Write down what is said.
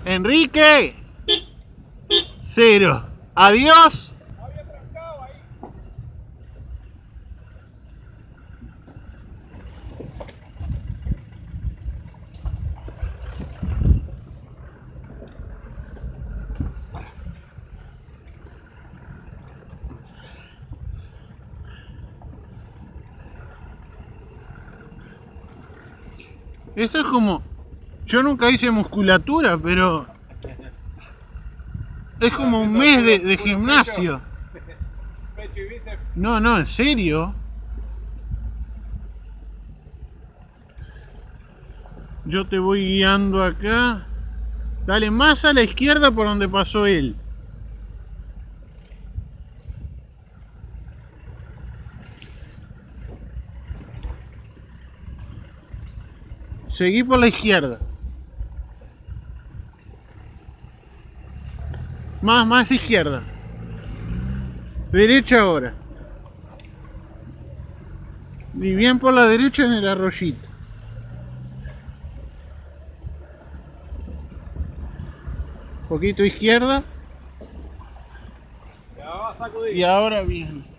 Enrique. 0. Adiós. Esto es como... Yo nunca hice musculatura, pero... Es como un mes de gimnasio. No, no, en serio. Yo te voy guiando acá. Dale más a la izquierda por donde pasó él. Seguí por la izquierda. Más izquierda. Derecha ahora. Y bien por la derecha en el arroyito. Poquito izquierda. Y ahora bien.